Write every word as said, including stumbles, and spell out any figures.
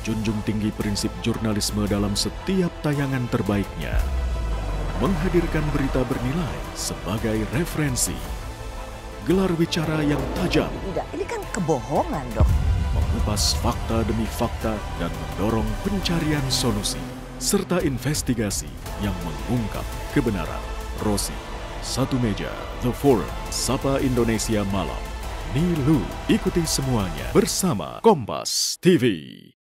menjunjung tinggi prinsip jurnalisme dalam setiap tayangan terbaiknya, menghadirkan berita bernilai sebagai referensi, gelar bicara yang tajam, Tidak, ini kan kebohongan, Dok. mengupas fakta demi fakta dan mendorong pencarian solusi, serta investigasi yang mengungkap kebenaran. Rosi, Satu Meja, The Forum, Sapa Indonesia Malam. Nilu, ikuti semuanya bersama Kompas T V.